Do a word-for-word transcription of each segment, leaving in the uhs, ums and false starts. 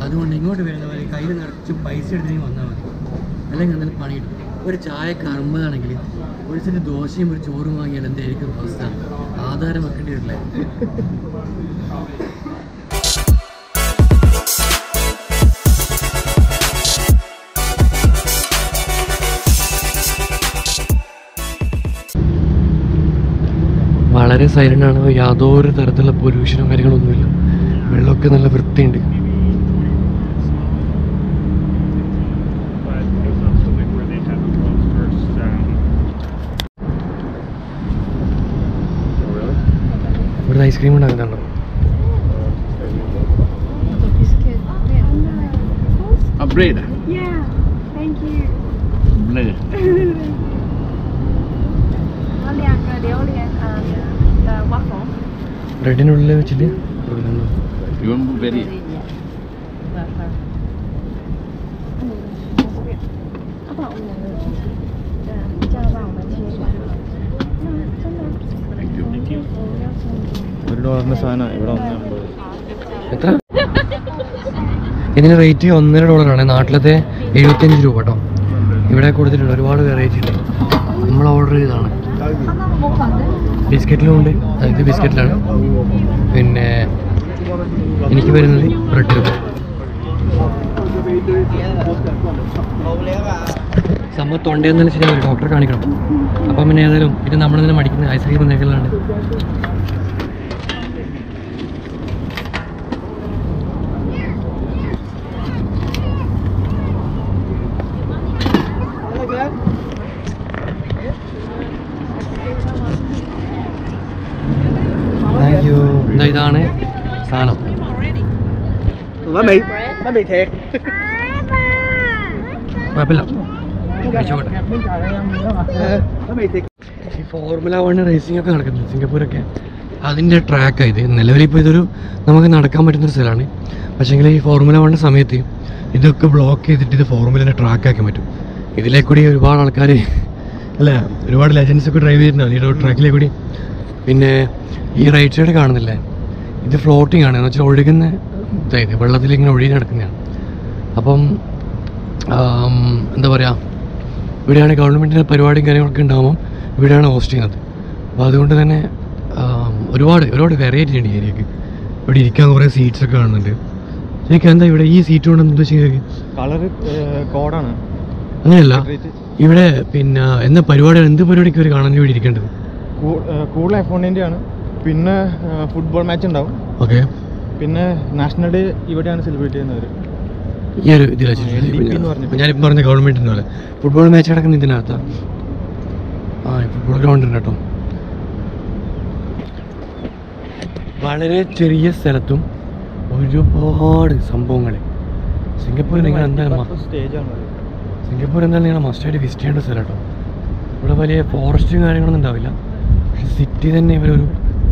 അതുകൊണ്ട് ഇങ്ങോട്ട് വരുന്നവർ കയ്യിൽ നിറച്ച് പൈസ എടുത്തിട്ട് വന്നാൽ മതി, അല്ലെങ്കിൽ എന്തായാലും പണി കിട്ടും. ഒരു ചായക്ക് അറുപതാണെങ്കിൽ ഒരു സെറ്റ് ദോശയും ഒരു ചോറും വാങ്ങിയാൽ എന്തായിരിക്കും അവസ്ഥ? ആധാരം വെക്കേണ്ടി വരില്ലേ? വളരെ സൈലൻ്റ് ആണ്, യാതൊരു തരത്തിലുള്ള പൊല്യൂഷനും കാര്യങ്ങളൊന്നുമില്ല, വെള്ളമൊക്കെ നല്ല വൃത്തിയുണ്ട്. ഇവിടെ ഐസ്ക്രീം ഉണ്ടാക്കുന്നുണ്ടോ? ബ്രെഡിനുള്ളിൽ വെച്ചിട്ട് ഒരു ഡോളറിന്റെ സാധനം ഇവിടെ എത്ര? ഇതിന് റേറ്റ് ഒന്നര ഡോളറാണ്. നാട്ടിലത്തെ എഴുപത്തിയഞ്ച് രൂപ കേട്ടോ. ഇവിടെ കൊടുത്തിട്ടുണ്ട്, ഒരുപാട് വെറൈറ്റി ഉണ്ട്. നമ്മൾ ഓർഡർ ചെയ്തതാണ്. ബിസ്ക്കറ്റിലും ഉണ്ട്, ഇത് ബിസ്ക്കറ്റിലാണ്. പിന്നെ എനിക്ക് വരുന്നത് ബ്രെഡിലും. സമ്മ തൊണ്ടയെന്ന് വെച്ചാൽ ഒരു ഡോക്ടറെ കാണിക്കണം. അപ്പം പിന്നെ ഏതായാലും പിന്നെ നമ്മൾ തന്നെ മടിക്കുന്ന ഐസ്ക്രീം എന്നൊക്കെയുള്ളതാണ്. ഇതാണ് സാധനം. കുഴപ്പമില്ല, ഈ ഫോർമുല വൺ റേസിംഗ് ഒക്കെ നടക്കുന്നത് സിംഗപ്പൂരൊക്കെ, അതിൻ്റെ ട്രാക്കാണ് ഇത്. നിലവിലിപ്പോൾ ഇതൊരു നമുക്ക് നടക്കാൻ പറ്റുന്നൊരു സ്ഥലമാണ്. പക്ഷേങ്കിൽ ഈ ഫോർമുല വണ്ണിൻ്റെ സമയത്ത് ഇതൊക്കെ ബ്ലോക്ക് ചെയ്തിട്ട് ഇത് ഫോർമുലേൻ്റെ ട്രാക്കാക്കാൻ പറ്റും. ഇതിലേക്കൂടി ഒരുപാട് ആൾക്കാർ അല്ല ഒരുപാട് ലെജൻസൊക്കെ ഡ്രൈവ് ചെയ്തിട്ടുണ്ടാവും ഈ ട്രാക്കിലേ കൂടി. പിന്നെ ഈ റൈറ്റ് സൈഡ് കാണുന്നില്ലേ, ഇത് ഫ്ലോട്ടിംഗ് ആണ്, എന്ന് വെച്ചാൽ ഒഴുകുന്ന ഇതായത് വെള്ളത്തിൽ ഇങ്ങനെ ഒഴുകി നടക്കുന്നതാണ്. അപ്പം എന്താ പറയുക, ഇവിടെയാണ് ഗവൺമെൻറ്റിൻ്റെ പരിപാടിയും കാര്യങ്ങളൊക്കെ ഉണ്ടാകുമ്പം ഇവിടെയാണ് ഹോസ്റ്റ് ചെയ്യുന്നത്. അപ്പോൾ അതുകൊണ്ട് തന്നെ ഒരുപാട് ഒരുപാട് വെറൈറ്റി ഉണ്ട് ഏരിയക്ക്. ഇവിടെ ഇരിക്കാൻ കുറേ സീറ്റ്സ് ഒക്കെ കാണുന്നുണ്ട്. ശരിക്കും എന്താ ഇവിടെ ഈ സീറ്റ് കൊണ്ട് എന്താ ചെയ്യുക? കളർ കോഡാണ്. അങ്ങനെയല്ല, ഇവിടെ പിന്നെ എന്താ പരിപാടി, എന്ത് പരിപാടിക്ക് ഒരു കാണാൻ ഇവിടെ ഇരിക്കേണ്ടത്? കൂടുതൽ അക്കൗണ്ടിൻ്റെ ആണ്. പിന്നെ ഫുട്ബോൾ മാച്ച് ഉണ്ടാവും. ഓക്കെ. പിന്നെ നാഷണൽ ഡേ ഇവിടെയാണ് സെലിബ്രേറ്റ് ചെയ്യുന്നവർ. ഈ ഒരു ഇതിൽ ഞാനിപ്പോൾ പറഞ്ഞ ഗവൺമെൻറ്റിൻ്റെ പോലെ ഫുട്ബോൾ മാച്ച് നടക്കുന്ന ഇതിനകത്താണ്. ആ ഫുട്ബോൾ ഗ്രൗണ്ട് ഉണ്ട് കേട്ടോ. വളരെ ചെറിയ സ്ഥലത്തും ഒരുപാട് സംഭവങ്ങൾ. സിംഗപ്പൂർ നിങ്ങൾ എന്താണ് സ്റ്റേജാണ്. സിംഗപ്പൂർ എന്തായാലും നിങ്ങൾ മസ്റ്റായിട്ട് വിസിറ്റ് ചെയ്യേണ്ട സ്ഥലം കേട്ടോ. ഇവിടെ വലിയ ഫോറസ്റ്റും കാര്യങ്ങളൊന്നും ഉണ്ടാവില്ല, പക്ഷെ സിറ്റി തന്നെ ഇവരൊരു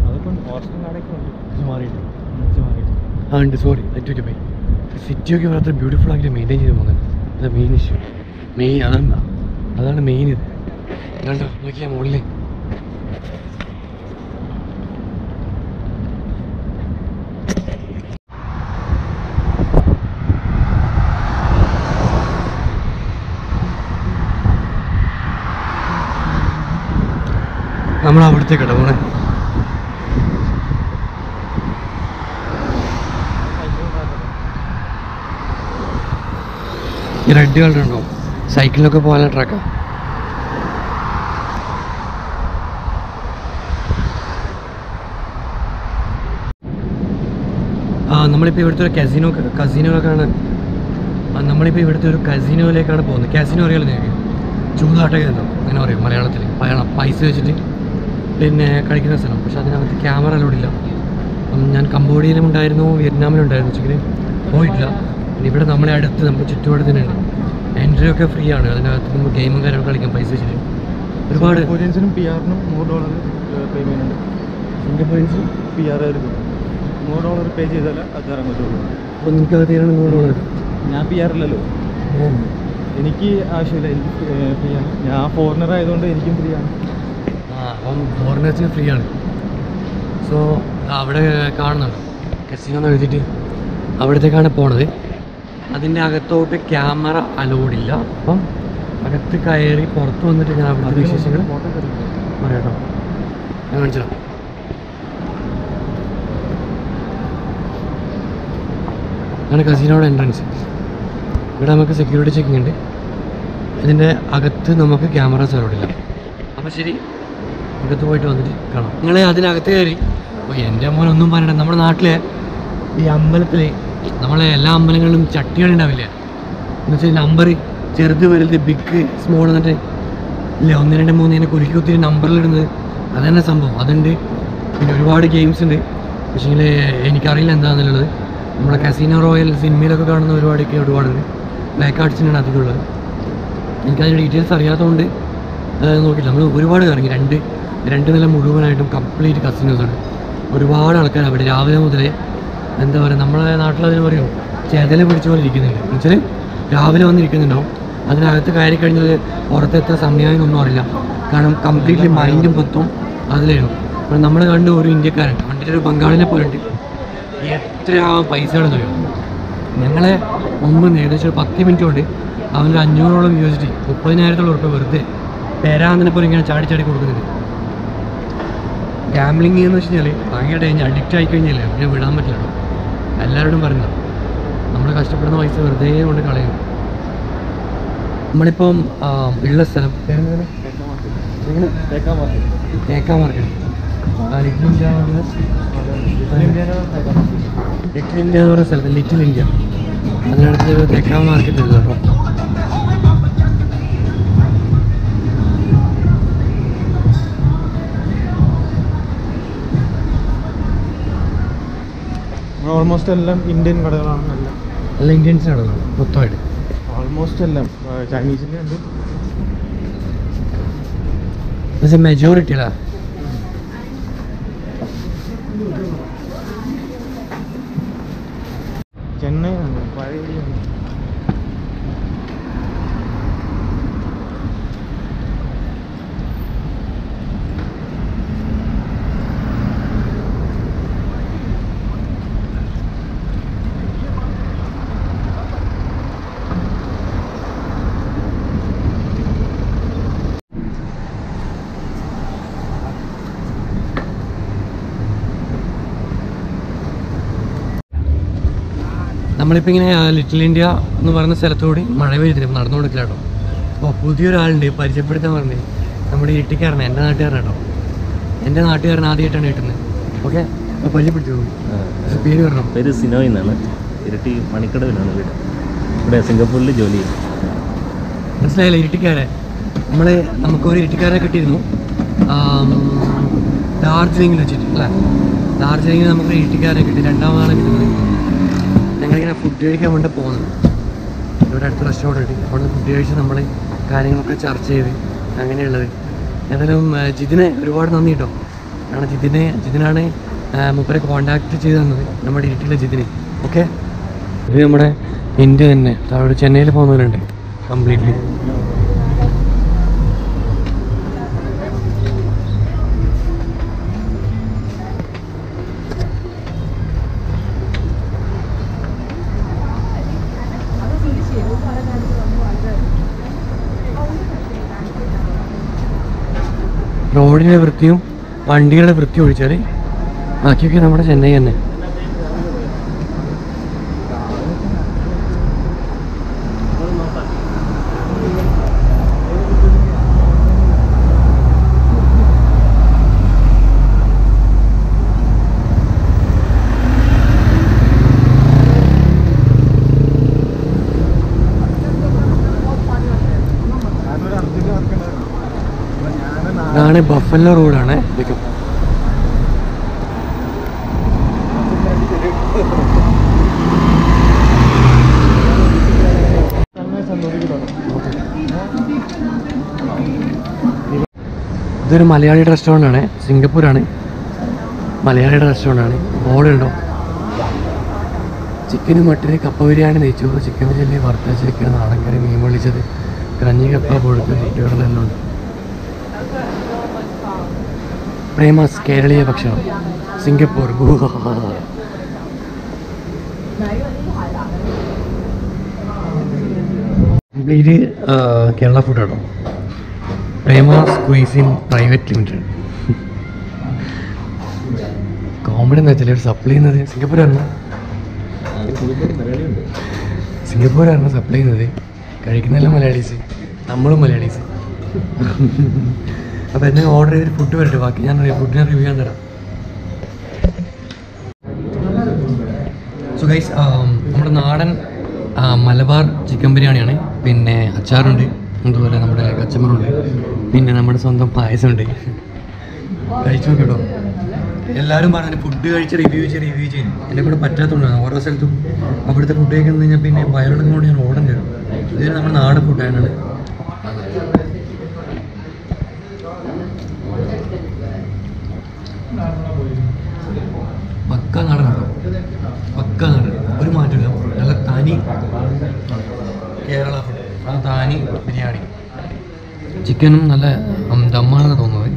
ആ ഉണ്ട്. സോറി തെറ്റുപറ്റി പോയി. സിറ്റിയൊക്കെ ഇവർ അത്ര ബ്യൂട്ടിഫുൾ ആക്കി മെയിൻറ്റെയിൻ ചെയ്ത് പോകുന്നത്. അതാണ് മെയിൻ ഇഷ്യൂ. മെയിൻ അതാണ് അതാണ് മെയിൻ ഇത്. കണ്ടോ നോക്കിയാൽ മുകളിൽ നമ്മൾ അവിടത്തേക്കട പോണേ. ഈ റെഡ് കളർ ഉണ്ടോ? സൈക്കിളിലൊക്കെ പോകാനുള്ള ട്രാക്കാ. ആ നമ്മളിപ്പോൾ ഇവിടുത്തെ ഒരു കസിനോ കസിനോക്കാണ് നമ്മളിപ്പോൾ ഇവിടുത്തെ ഒരു കസിനോയിലേക്കാണ് പോകുന്നത്. കാസിനോ അറിയാലോ നിങ്ങൾക്ക്? ചൂതാട്ടൊക്കെ ഉണ്ടോ അങ്ങനെ പറയും മലയാളത്തിൽ. പയണം പൈസ വെച്ചിട്ട് പിന്നെ കളിക്കുന്ന സ്ഥലം. പക്ഷെ അതിനകത്ത് ക്യാമറ അലോടില്ല. ഞാൻ കംബോഡിയയിലും ഉണ്ടായിരുന്നു, വിയറ്റ്നാമിലും ഉണ്ടായിരുന്നു. വെച്ചെങ്കിൽ പോയിട്ടില്ല. പിന്നെ ഇവിടെ നമ്മളെ അടുത്ത് നമ്മുടെ ചുറ്റുപാട് തന്നെ ഉണ്ട്. എൻട്രി ഒക്കെ ഫ്രീ ആണ്. അതിനകത്ത് നമുക്ക് ഗെയിമും കാര്യങ്ങളും കളിക്കാം പൈസ വെച്ചിട്ട്. ഒരുപാട് സിംഗപ്പൂരിയൻസിനും പി ആറിനും നൂറ് ഡോളർ പേ ചെയ്യുന്നുണ്ട്. സിംഗപ്പൂരിയൻസ് പി ആർ ആയിരിക്കും നൂറ് ഡോളർ പേ ചെയ്താൽ അത് തരാൻ പറ്റുള്ളൂ. അപ്പോൾ നിങ്ങൾക്ക് അത് തീരാണ് നൂറ് ഡോളർ. ഞാൻ പി ആറില്ലല്ലോ, എനിക്ക് ആവശ്യമില്ല. എനിക്ക് ഫ്രീ ആണ്. ഞാൻ ഫോറിനർ ആയതുകൊണ്ട് എനിക്കും ഫ്രീ ആണ്. ആ അപ്പം ഫോറിനേഴ്സിന് ഫ്രീ ആണ്. സോ അവിടെ കാണുന്നുണ്ട് കസിനോ എന്ന് എഴുതിയിട്ട് അവിടത്തേക്കാണ് പോണത്. അതിൻ്റെ അകത്തോട്ട് ക്യാമറ അലോഡില്ല. അപ്പം അകത്ത് കയറി പുറത്ത് വന്നിട്ട് ഞാൻ അവിടുത്തെ വിശേഷങ്ങൾ പറയാട്ടോ. ഞാൻ കാണിച്ചു തരാം. ഇതാണ് കസീനോയുടെ എൻട്രൻസ്. ഇവിടെ നമുക്ക് സെക്യൂരിറ്റി ചെക്കിംഗ് ഉണ്ട്. ഇതിൻ്റെ അകത്ത് നമുക്ക് ക്യാമറാസ് അലോഡില്ല. അപ്പോൾ ശരി, അകത്ത് പോയിട്ട് വന്നിട്ട് കാണാം. നിങ്ങൾ അതിനകത്ത് കയറി. അപ്പോൾ എൻ്റെ മോൻ ഒന്നും പറയണ്ട. നമ്മുടെ നാട്ടിലെ ഈ അമ്പലത്തിൽ നമ്മളെ എല്ലാ അമ്പലങ്ങളിലും ചട്ടികൾ ഉണ്ടാവില്ല എന്ന് വെച്ചാൽ നമ്പർ ചെറുത് വലുത് ബിഗ് സ്മോൾ എന്നിട്ട് ഇല്ല ഒന്ന് രണ്ട് മൂന്ന് ഇങ്ങനെ കുരുക്കി കുത്തിരി നമ്പറിലിടുന്നത് അത് തന്നെ സംഭവം അതുണ്ട്. പിന്നെ ഒരുപാട് ഗെയിംസ് ഉണ്ട്. പക്ഷേങ്കിൽ എനിക്കറിയില്ല എന്താണെന്നുള്ളത്. നമ്മുടെ കസീനോ റോയൽ സിനിമയിലൊക്കെ കാണുന്ന ഒരുപാടൊക്കെ ഒരുപാടുണ്ട്. ബ്ലാക്ക് ആർട്സിനാണ് അധികം ഉള്ളത്. എനിക്കതിൻ്റെ ഡീറ്റെയിൽസ് അറിയാത്തതുകൊണ്ട് നോക്കിയില്ല. നമ്മൾ ഒരുപാട് കറങ്ങി. രണ്ട് രണ്ട് നില മുഴുവനായിട്ടും കംപ്ലീറ്റ് കസിനോസാണ്. ഒരുപാട് ആൾക്കാർ അവിടെ രാവിലെ മുതലേ എന്താ പറയുക, നമ്മളെ നാട്ടിലതിന് പറയും ചെതല പിടിച്ച പോലെ ഇരിക്കുന്നുണ്ട്. എന്ന് വെച്ചാൽ രാവിലെ വന്നിരിക്കുന്നുണ്ടാവും. അതിനകത്ത് കയറി കഴിഞ്ഞാൽ പുറത്ത് എത്ര സമയമായി ഒന്നും അറിയില്ല. കാരണം കംപ്ലീറ്റ്ലി മൈൻഡും പത്തും അതിലായിരുന്നു. അപ്പോൾ നമ്മൾ കണ്ട് ഒരു ഇന്ത്യക്കാരൻ കണ്ടിട്ട് ഒരു ബംഗാളിനെ പോലെ ഉണ്ട്. എത്ര പൈസയാണ് തരും. ഞങ്ങളെ മുമ്പ് ഏകദേശം ഒരു പത്ത് മിനിറ്റ് കൊണ്ട് അവനൊരു അഞ്ഞൂറോളം യു എസ് ഡി മുപ്പതിനായിരത്തോളം ഉറുപ്പ് വെറുതെ പേരാന്നതിനെ പോലെ ഇങ്ങനെ ചാടി ചാടി കൊടുക്കുന്നുണ്ട്. ഗാംബ്ലിങ് എന്ന് വെച്ച് കഴിഞ്ഞാൽ ഭയങ്കര ഡേഞ്ചർ. അഡിക്റ്റ് ആയി കഴിഞ്ഞാൽ പിന്നെ വിടാൻ പറ്റില്ല. എല്ലാവരോടും പറയുന്നത് നമ്മൾ കഷ്ടപ്പെടുന്ന പൈസ വെറുതെ കൊണ്ട് കളയും. നമ്മളിപ്പം ഉള്ള സ്ഥലം Tekka market little India little India എന്ന് പറയുന്ന സ്ഥലത്ത് ലിറ്റിൽ ഇന്ത്യ അതിനടുത്ത് തേക്കാ മാർക്കറ്റ് ഉണ്ട് കേട്ടോ. ഓൾമോസ്റ്റ് എല്ലാം ഇന്ത്യൻ കടകളാണ്. എല്ലാം എല്ലാം ഇന്ത്യൻസ് കടകളാണ് മൊത്തമായിട്ട്. ഓൾമോസ്റ്റ് എല്ലാം ചൈനീസിൻ്റെ ഉണ്ട്. പക്ഷേ മെജോറിറ്റി അല്ല. ചെന്നൈ ആണ് പഴയ. നമ്മളിപ്പോൾ ഇങ്ങനെ ലിറ്റിൽ ഇന്ത്യ എന്ന് പറയുന്ന സ്ഥലത്തുകൂടി മഴ പെയ്തിട്ട് നടന്നു കൊടുക്കില്ല കേട്ടോ. അപ്പോൾ പുതിയൊരാളുണ്ട് പരിചയപ്പെടുത്താൻ പറഞ്ഞത്. നമ്മുടെ ഇരട്ടിക്കാരനാണ്, എൻ്റെ നാട്ടുകാരൻ കേട്ടോ. എൻ്റെ നാട്ടുകാരൻ ആദ്യമായിട്ടാണ് കിട്ടുന്നത്. ഓക്കെ, അപ്പോൾ പരിചയപ്പെടുത്തി പേര് പറഞ്ഞോ? പേര് സിനോയ് എന്നാണ്. ഇരട്ടി മണിക്കടവിലാണ് വീട്. ഇവിടെ സിംഗപ്പൂരിൽ ജോലി ചെയ്യും. മനസ്സിലായില്ല ഇരട്ടിക്കാരെ? നമ്മൾ നമുക്കൊരു ഇരട്ടിക്കാരെ കിട്ടിയിരുന്നു ഡാർജിലിങ്ങിൽ വെച്ചിട്ട് അല്ലേ. ഡാർജിലിങ്ങിൽ നമുക്ക് ഇരട്ടിക്കാരെ കിട്ടി. രണ്ടാമതാണ് കിട്ടുന്നത്. ഞങ്ങളിങ്ങനെ ഫുഡ് കഴിക്കാൻ വേണ്ടി പോകുന്നത്. ഇവിടെ അടുത്ത് റെസ്റ്റോറൻറ്റ് ഉണ്ട്. അവിടെ ഫുഡ് കഴിച്ച് നമ്മൾ കാര്യങ്ങളൊക്കെ ചർച്ച ചെയ്ത് അങ്ങനെയുള്ളത്. ഏതായാലും ജിതിനെ ഒരുപാട് നന്ദി കേട്ടോ. കാരണം ജിതിനെ ജിതിനാണ് മൂപ്പരെ കോണ്ടാക്ട് ചെയ്ത് തന്നത്, നമ്മുടെ ഇരിട്ടിലെ ജിതിന്. ഓക്കെ, ഇത് നമ്മുടെ ഇന്ത്യ തന്നെ. അവിടെ ചെന്നൈയിൽ പോകുന്നവരുണ്ട് കംപ്ലീറ്റ്ലി. റോഡിൻ്റെ വൃത്തിയും വണ്ടികളുടെ വൃത്തി ഒഴിച്ചാൽ ബാക്കിയൊക്കെ നമ്മുടെ ചെന്നൈ തന്നെ. ഇതാണ് ബഫല്ലോ റോഡാണ്. ഇതൊരു മലയാളിയുടെ റെസ്റ്റോറൻ്റ് ആണ്. സിംഗപ്പൂരാണ്, മലയാളിയുടെ റെസ്റ്റോറൻ്റ് ആണ്. ബോർഡുണ്ടോ? ചിക്കന് മട്ടന് കപ്പ ബിരിയാണി നെയ്ച്ചോറ് ചിക്കൻ ചില്ലി വറുത്ത ചിക്കൻ നാടൻ കറി മീൻ പൊള്ളിച്ചത് കഞ്ഞി കപ്പ പൊഴുത്ത് കുട്ടികളെല്ലാം ഉണ്ട്. പ്രേമസ് കേരളീയ ഭക്ഷണം സിംഗപ്പൂർ. കംപ്ലീറ്റ് കേരള ഫുഡാണോ? പ്രേമ സ്ക്വീസിൻ പ്രൈവറ്റ് ലിമിറ്റഡ്. കോമഡി എന്താ വെച്ചാൽ സപ്ലൈ ചെയ്യുന്നത് സിംഗപ്പൂരാണ്. സിംഗപ്പൂരാണ് സപ്ലൈ ചെയ്യുന്നത്. കഴിക്കുന്നതെല്ലാം മലയാളീസ്, നമ്മളും മലയാളീസ്. അപ്പോൾ എന്നെ ഓർഡർ ചെയ്തൊരു ഫുഡ് വരട്ടെ, ബാക്കി ഞാൻ ഫുഡ് ഞാൻ റിവ്യൂ ചെയ്യാൻ തരാം. സോ ഗൈസ്, നമ്മുടെ നാടൻ മലബാർ ചിക്കൻ ബിരിയാണിയാണ്. പിന്നെ അച്ചാറുണ്ട്, അതുപോലെ നമ്മുടെ കച്ചമ്പറുണ്ട്, പിന്നെ നമ്മുടെ സ്വന്തം പായസമുണ്ട്. കഴിച്ചു നോക്കട്ടോ. എല്ലാവരും പറഞ്ഞു ഫുഡ് കഴിച്ച് റിവ്യൂ ചെയ്ത് റിവ്യൂ ചെയ്യും. എന്നെ കൂടെ പറ്റാത്തതുകൊണ്ടാണ്. ഓരോ സ്ഥലത്തും അവിടുത്തെ ഫുഡ് കഴിക്കുന്നത് കഴിഞ്ഞാൽ പിന്നെ വയറിളക്കുന്നതുകൊണ്ട് ഞാൻ ഓടേണ്ടി വരും. ഇതിന് നമ്മുടെ നാടൻ ഫുഡാണ്. പക്ക നാടനാണ്, പക്ക നാടൻ, ഒരു മാറ്റമില്ല. നല്ല തനി കേരള ഫുഡ്, ആ തനി ബിരിയാണി. ചിക്കനും നല്ല ദമ്മാണെന്ന് തോന്നുന്നത്.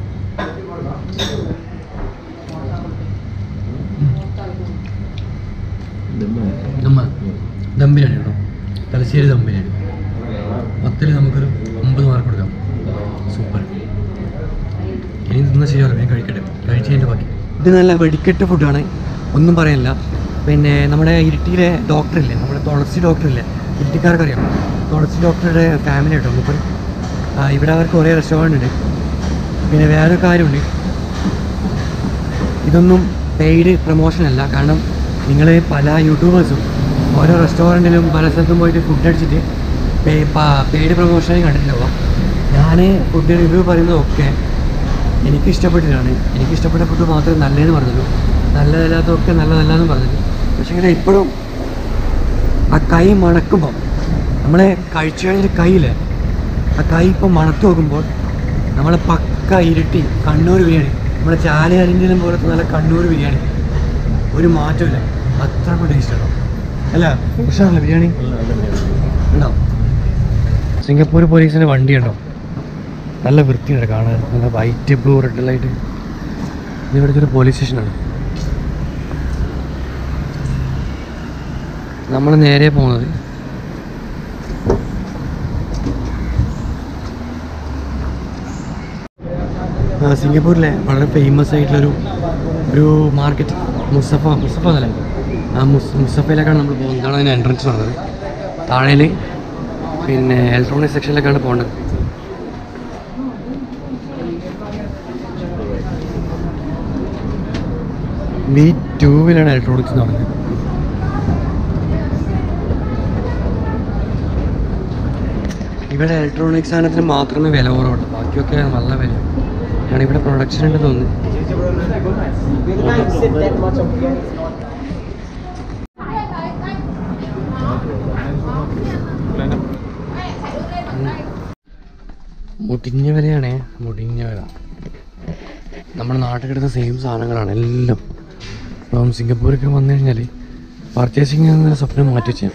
ദമ്മ ദം ബിരിയാണി കേട്ടോ, തലശ്ശേരി ദം ബിരിയാണി. പത്തിൽ നമുക്കൊരു ഒമ്പത് മാർക്ക് കൊടുക്കാം. സൂപ്പർ. ഇനി തിന്ന ശരിയല്ലോ, ഞാൻ കഴിക്കട്ടെ. കഴിച്ചതിൻ്റെ ബാക്കി. ഇത് നല്ല വെടിക്കെട്ട് ഫുഡാണ്, ഒന്നും പറയാനില്ല. പിന്നെ നമ്മുടെ ഇരിട്ടിയിലെ ഡോക്ടറില്ലേ, നമ്മുടെ തുളസി ഡോക്ടറില്ലേ, ഇരിട്ടിക്കാർക്കറിയാം. തുളസി ഡോക്ടറുടെ ഫാമിലി കേട്ടോ മൂപ്പർ. ഇവിടെ അവർക്ക് കുറേ റെസ്റ്റോറൻ്റ് ഉണ്ട്. പിന്നെ വേറൊരു കാര്യമുണ്ട്, ഇതൊന്നും പെയ്ഡ് പ്രൊമോഷൻ അല്ല. കാരണം നിങ്ങൾ പല യൂട്യൂബേഴ്സും ഓരോ റെസ്റ്റോറൻറ്റിലും പല സ്ഥലത്തും പോയിട്ട് ഫുഡ് അടിച്ചിട്ട് പേ പെയ്ഡ് പ്രൊമോഷനും കണ്ടിട്ടില്ല. ഞാൻ ഫുഡ് റിവ്യൂ പറയുന്നതൊക്കെ എനിക്കിഷ്ടപ്പെട്ടിട്ടാണ്. എനിക്കിഷ്ടപ്പെട്ട ഫുഡ് മാത്രമേ നല്ലതെന്ന് പറഞ്ഞുള്ളൂ, നല്ലതല്ലാത്തതൊക്കെ നല്ലതല്ലാന്ന് പറഞ്ഞില്ല. പക്ഷേ ഇങ്ങനെ ഇപ്പോഴും ആ കൈ മണക്കുമ്പോൾ, നമ്മളെ കഴിച്ചു കഴിഞ്ഞൊരു കൈയില്ലേ, ആ കൈ ഇപ്പം മണത്ത് നോക്കുമ്പോൾ നമ്മളെ പക്ക ഇരിട്ടി കണ്ണൂർ ബിരിയാണി, നമ്മളെ ചാലയരിഞ്ഞിലും പോലത്തെ നല്ല കണ്ണൂർ ബിരിയാണി, ഒരു മാറ്റമില്ല. അത്രക്കും ടേസ്റ്റാണോ അല്ല, ഉഷാറല്ല ബിരിയാണി ഉണ്ടാവും. സിംഗപ്പൂർ പോലീസിൻ്റെ വണ്ടി ഉണ്ടോ, നല്ല വൃത്തിയുണ്ട് കാണാൻ. നല്ല വൈറ്റ് ബ്ലൂ റെഡ് ലൈറ്റ്. ഇത് ഇവിടുത്തെ ഒരു പോലീസ് സ്റ്റേഷനാണ്. നമ്മൾ നേരെ പോകുന്നത് സിംഗപ്പൂരിലെ വളരെ ഫേമസ് ആയിട്ടുള്ളൊരു ഒരു മാർക്കറ്റ്, മുസഫ മുസഫ എന്നല്ല, ആ മുസ് മുസഫയിലേക്കാണ് നമ്മൾ പോകുന്നത്. ഇതാണ് അതിൻ്റെ എൻട്രൻസ് പറഞ്ഞത്. താഴേൽ പിന്നെ ഇലക്ട്രോണിക് സെക്ഷനിലേക്കാണ് പോകേണ്ടത്. ബി ടൂവിലാണ് ഇലക്ട്രോണിക്സ് എന്ന് പറഞ്ഞത്. ഇവിടെ ഇലക്ട്രോണിക് സാധനത്തിന് മാത്രമേ വില കുറവുള്ളൂ, ബാക്കിയൊക്കെ നല്ല വില. ആണ് ഇവിടെ പ്രൊഡക്ഷൻ ഉണ്ടെന്ന് തോന്നുന്നു. മുടിഞ്ഞ വിലയാണേ, മുടിഞ്ഞ വില. നമ്മുടെ നാട്ടിൽ കിട്ടുന്ന സെയിം സാധനങ്ങളാണ് എല്ലാം. അപ്പം സിംഗപ്പൂരൊക്കെ വന്നു കഴിഞ്ഞാൽ പർച്ചേസിങ് എന്ന സ്വപ്നം മാറ്റി വെച്ചാൽ,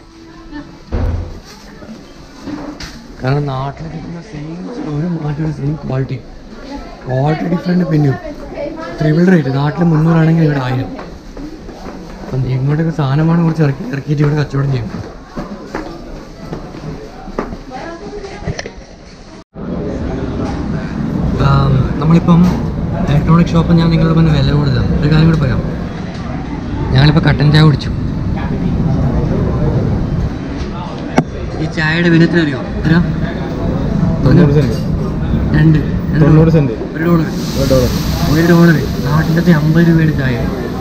കാരണം നാട്ടിൽ കിട്ടുന്ന സെയിം ഒരു മാറ്റം, സെയിം ക്വാളിറ്റി ക്വാളിറ്റി ഡിഫറെൻറ്റ്. പിന്നെയും ത്രിബിൾ റേറ്റ്. നാട്ടിൽ മുന്നൂറാണെങ്കിൽ ഇവിടെ ആയിരം. അപ്പം ഇങ്ങോട്ടൊക്കെ സാധനമാണ് കുറച്ച് ഇറക്കി ഇറക്കിയിട്ട് ഇവിടെ കച്ചവടം ചെയ്യും. നമ്മളിപ്പം ഇലക്ട്രോണിക് ഷോപ്പ്, ഞാൻ നിങ്ങളുടെ മുന്നേ വില കൂടുതലാണ്. ഒരു കാര്യം കൂടെ പറയാം, ഞാനിപ്പോൾ കട്ടൻ ചായ കുടിച്ചു. ഈ ചായയുടെ വിലത്തിന് അറിയോ? എത്ര? രണ്ട് തൊണ്ണൂറ് സെന്റ്. ഒരു ഡോളർ. ഒരു ഡോളർ നാട്ടിലത്തെ അമ്പത് രൂപയുടെ ചായ.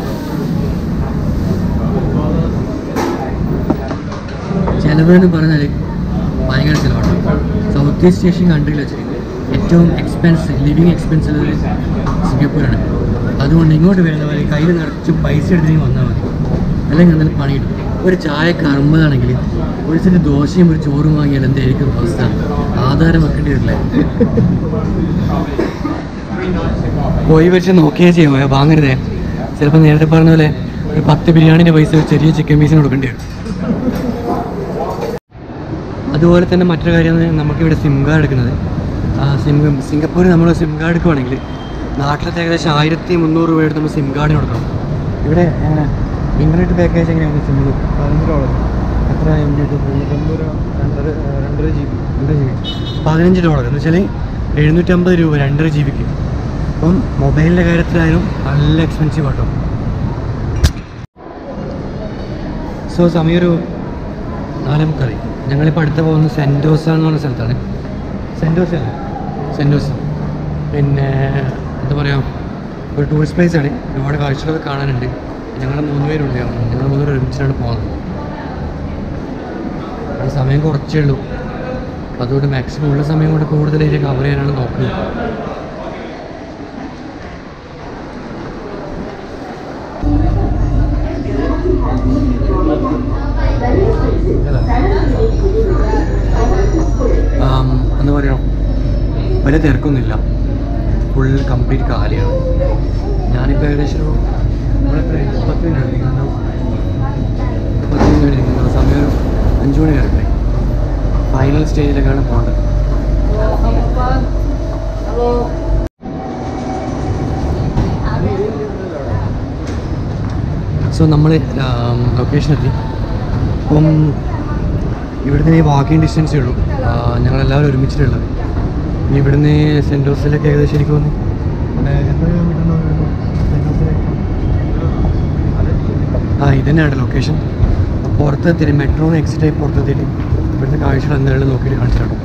ചിലവെന്ന് പറഞ്ഞാൽ ഭയങ്കര ചിലവാണ്. സൗത്ത് ഈസ്റ്റ് ഏഷ്യൻ കൺട്രിയിൽ വെച്ച് ഏറ്റവും എക്സ്പെൻസ് ലിവിങ് എക്സ്പെൻസ് ഉള്ളത് സിംഗപ്പൂരാണ്. അതുകൊണ്ട് ഇങ്ങോട്ട് വരുന്നവർ കയ്യിൽ നിറച്ച് പൈസ എടുത്തിട്ട് വന്നാൽ മതി, അല്ലെങ്കിൽ എന്തായാലും പണി കിട്ടും. ഒരു ചായക്ക് അറുപതാണെങ്കിൽ ഒരു സെറ്റ് ദോശയും ഒരു ചോറും വാങ്ങിയാൽ എന്തായിരിക്കും അവസ്ഥ? ആധാരം വെക്കേണ്ടി വരില്ലേ? പോയി വെച്ച് നോക്കിയേ ചെയ്യുമോ, വാങ്ങരുതേ. ചിലപ്പോൾ നേരത്തെ പറഞ്ഞ പോലെ ഒരു പത്ത് ബിരിയാണിൻ്റെ പൈസ ഒരു ചെറിയ ചിക്കൻ പീസിന് കൊടുക്കേണ്ടി വരും. അതുപോലെ തന്നെ മറ്റൊരു കാര്യമാണ്, നമുക്കിവിടെ സിം കാർഡ് എടുക്കുന്നത്. സിം സിംഗപ്പൂരിൽ നമ്മൾ സിം കാർഡ് എടുക്കുവാണെങ്കിൽ നാട്ടിലത്തെ ഏകദേശം ആയിരത്തി മുന്നൂറ് രൂപ എടുത്ത് നമ്മൾ സിം കാർഡിന് കൊടുക്കണം. ഇവിടെ ഇൻ്റർനെറ്റ് പാക്കേജ് എങ്ങനെയാണ്? സിം പതിനഞ്ച് ഡോളർ. എത്ര എം ബി തൊണ്ണൂറ്റൊമ്പത് രൂപ രണ്ടര രണ്ടര ജി ബി രണ്ടര ജി ബി പതിനഞ്ച് ഡോളർ എന്ന് വെച്ചാൽ എഴുന്നൂറ്റമ്പത് രൂപ രണ്ടര ജി ബിക്ക്. അപ്പം മൊബൈലിൻ്റെ കാര്യത്തിലായാലും നല്ല എക്സ്പെൻസീവ് ആട്ടോ. സോ സമയം ഒരു നാലേമുക്കാലി. ഞങ്ങളിപ്പോൾ അടുത്ത് പോകുന്നത് സെൻറ്റോസ എന്ന് പറഞ്ഞ സ്ഥലത്താണ്. സെൻറ്റോസ അല്ലേ? സെൻറ്റോസ. പിന്നെ എന്താ പറയുക, ഒരു ടൂറിസ്റ്റ് പ്ലേസ് ആണ്. ഒരുപാട് കാഴ്ചകളൊക്കെ കാണാനുണ്ട്. ഞങ്ങൾ മൂന്ന് പേരുണ്ട്. ഞങ്ങൾ മൂന്ന് പേര് ഒരുമിച്ചാണ് പോകുന്നത്. അത് സമയം കുറച്ചേ ഉള്ളൂ. അതുകൊണ്ട് മാക്സിമം ഉള്ള സമയം കൊണ്ട് കൂടുതൽ ഏരിയ കവർ ചെയ്യാനാണ് നോക്കുന്നത്. എന്താ പറയുക, വലിയ തിരക്കൊന്നുമില്ല. Full complete കാലിയാണ്. ഞാനിപ്പോൾ ഏകദേശം ഒരു നമ്മളിപ്പോൾ പത്ത് മിനിറ്റ് ഇരിക്കുന്നു പത്ത് മിനിറ്റ് ഇരിക്കുന്നു സമയം ഒരു അഞ്ച് മണി വരട്ടെ. ഫൈനൽ സ്റ്റേജിലേക്കാണ് പോകേണ്ടത്. സോ നമ്മൾ ലൊക്കേഷനെത്തി. അപ്പം ഇവിടുന്ന് വാക്കിംഗ് ഡിസ്റ്റൻസേ ഉള്ളൂ. ഞങ്ങളെല്ലാവരും ഒരുമിച്ചിട്ടുള്ളത്. ഇനി ഇവിടുന്ന് സെൻറ്റ് ജോസിലേക്ക് ഏകദേശം എനിക്ക് തോന്നി എത്ര കിലോമീറ്റർ ആ ഇത് തന്നെയാണ് ലൊക്കേഷൻ. പുറത്തെത്തിയിട്ട് മെട്രോന്ന് എക്സിറ്റ് ആയി പുറത്തെത്തിയിട്ട് ഇവിടുത്തെ കാഴ്ചകൾ എന്തായാലും നോക്കിയിട്ട് കാണിച്ചിട്ടുണ്ടോ.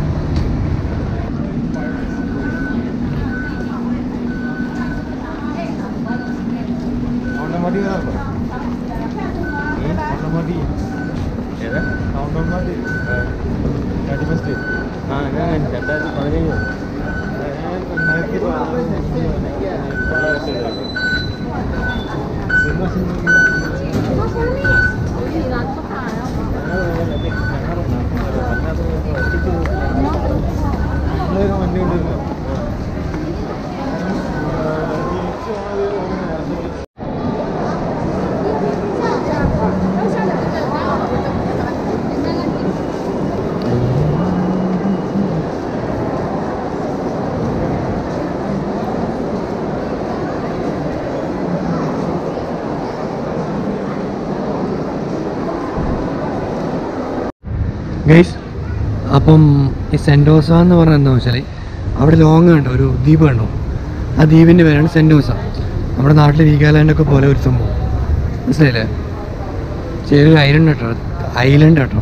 ഗൈസ്, അപ്പം ഈ സെൻറ്റോസ എന്ന് പറഞ്ഞാൽ എന്താണെന്ന് വെച്ചാൽ അവിടെ ലോങ് കണ്ടോ ഒരു ദ്വീപ് കണ്ടോ, ആ ദ്വീപിൻ്റെ പേരാണ് സെൻറ്റോസ. നമ്മുടെ നാട്ടിൽ വീഗാലാൻഡൊക്കെ പോലെ ഒരു സംഭവം, മനസ്സിലായില്ലേ? ചെറിയൊരു ഐലൻഡ് കേട്ടോ, ഐലൻഡ് കേട്ടോ.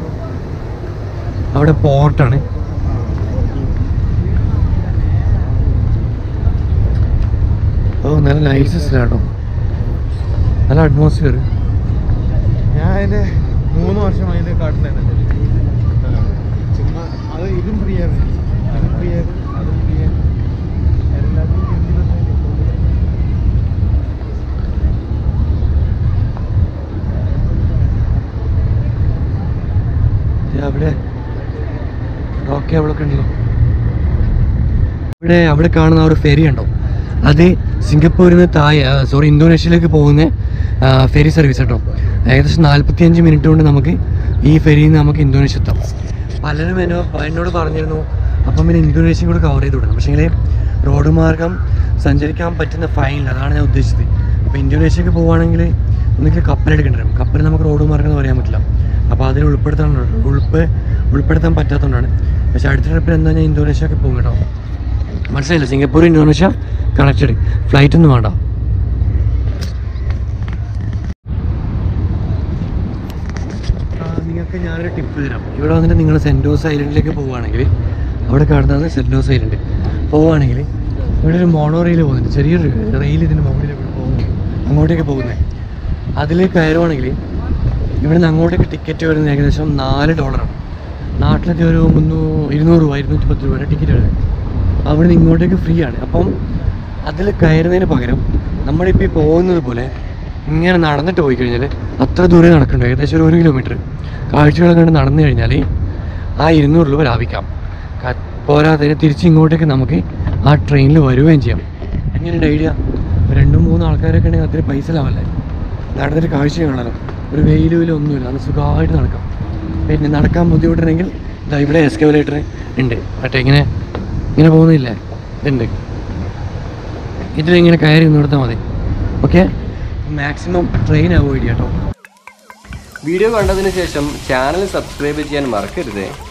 അവിടെ പോർട്ടാണ്. ഓ നല്ല നൈസ് കേട്ടോ, നല്ല അറ്റ്മോസ്ഫിയർ. ഞാൻ അതിൻ്റെ മൂന്ന് വർഷമായി ഇത് കാട്ടുന്നുണ്ട്. ചുമ്മാ അത് ഇതും ഫ്രീ ആണ്, അതും ഫ്രീ ആണ്, അതും ഫ്രീ ആണ്, എല്ലാത്തിനും അവിടെ റോക്കി അവളൊക്കെ ഉണ്ടല്ലോ. ഇവിടെ അവിടെ കാണുന്ന ആ ഒരു ഫെറി ഉണ്ടോ, അത് സിംഗപ്പൂരിൽ നിന്ന് തായ് സോറി ഇന്തോനേഷ്യയിലേക്ക് പോകുന്ന ഫെറി സർവീസ് കേട്ടോ. ഏകദേശം നാൽപ്പത്തി അഞ്ച് മിനിറ്റ് കൊണ്ട് നമുക്ക് ഈ ഫെറിയിൽ നിന്ന് നമുക്ക് ഇന്തോനേഷ്യ എത്താം. പലരും എന്നോ എന്നോട് പറഞ്ഞിരുന്നു അപ്പം പിന്നെ ഇന്തോനേഷ്യയും കൂടെ കവർ ചെയ്ത് വിടണം. പക്ഷേങ്കിൽ റോഡ് മാർഗം സഞ്ചരിക്കാൻ പറ്റുന്ന ഫൈനില്ല, അതാണ് ഞാൻ ഉദ്ദേശിച്ചത്. അപ്പോൾ ഇന്തോനേഷ്യക്ക് പോവുകയാണെങ്കിൽ ഒന്നെങ്കിൽ കപ്പലെടുക്കേണ്ടി വരും. കപ്പൽ നമുക്ക് റോഡ് മാർഗം എന്ന് പറയാൻ പറ്റില്ല. അപ്പോൾ അതിൽ ഉൾപ്പെടുത്താൻ ഉൾപ്പ് ഉൾപ്പെടുത്താൻ പറ്റാത്തതുകൊണ്ടാണ്. പക്ഷേ അടുത്ത ട്രിപ്പിൽ എന്താ ഞാൻ ഇന്തോനേഷ്യക്ക് പോകും കേട്ടോ. മനസ്സിലായില്ല, സിംഗപ്പൂർ ഇന്തോനേഷ്യ കണക്റ്റഡ്, ഫ്ലൈറ്റ് ഒന്നും വേണ്ട. നിങ്ങൾക്ക് ഞാനൊരു ടിപ്പ് തരാം. ഇവിടെ വന്നിട്ട് നിങ്ങൾ സെൻറ്റോസ് ഐലൻഡിലേക്ക് പോവുകയാണെങ്കിൽ, അവിടെ കാണുന്നത് സെൻറ്റോസ് ഐലൻഡ് പോവുകയാണെങ്കിൽ ഇവിടെ ഒരു മോണോ റെയിൽ പോകുന്നുണ്ട്, ചെറിയൊരു റെയിൽ ഇതിൻ്റെ മുകളിൽ പോകുന്നു, അങ്ങോട്ടേക്ക് പോകുന്നത്. അതിൽ കയറുവാണെങ്കിൽ ഇവിടെ നിന്ന് അങ്ങോട്ടേക്ക് ടിക്കറ്റ് വരുന്നത് ഏകദേശം നാല് ഡോളറാണ്. നാട്ടിലൊക്കെ ഒരു മുന്നൂ ഇരുന്നൂറ് രൂപ ഇരുന്നൂറ്റി പത്ത് രൂപയുടെ ടിക്കറ്റ് വരുന്നത്. അവിടെ നിന്ന് ഇങ്ങോട്ടേക്ക് ഫ്രീ ആണ്. അപ്പം അതിൽ കയറുന്നതിന് പകരം നമ്മളിപ്പോൾ ഈ പോകുന്നത് പോലെ ഇങ്ങനെ നടന്നിട്ട് പോയി കഴിഞ്ഞാൽ അത്ര ദൂരം നടക്കണ്ട, ഏകദേശം ഒരു ഒരു കിലോമീറ്റർ കാഴ്ചകളൊക്കെ കണ്ട് നടന്നു കഴിഞ്ഞാൽ ആ ഇരുന്നൂറ് രൂപ ലാഭിക്കാം. പോരാതെ തിരിച്ച് ഇങ്ങോട്ടേക്ക് നമുക്ക് ആ ട്രെയിനിൽ വരുകയും ചെയ്യാം. എങ്ങനെയുണ്ട് ഐഡിയ? രണ്ടും മൂന്നും ആൾക്കാരൊക്കെ ഉണ്ടെങ്കിൽ അത്രയും പൈസ ലാഭമല്ലേ? നടന്നിട്ട് കാഴ്ച കാണാനോ, ഒരു വെയിലും ഇല്ല ഒന്നുമില്ല, അത് സുഖമായിട്ട് നടക്കാം. പിന്നെ നടക്കാൻ ബുദ്ധിമുട്ടുണ്ടെങ്കിൽ ഇതാ ഇവിടെ എസ്കലേറ്റർ ഉണ്ട്, മറ്റേ ഇങ്ങനെ ഇങ്ങനെ പോകുന്നില്ലേ, ഇതുണ്ട്. ഇതിലിങ്ങനെ കയറി നിർത്താൽ മതി. ഓക്കെ, മാക്സിമം ട്രെയിൻ അവോയ്ഡ് ചെയ്യാം കേട്ടോ. വീഡിയോ കണ്ടതിന് ശേഷം ചാനൽ സബ്സ്ക്രൈബ് ചെയ്യാൻ മറക്കരുത്.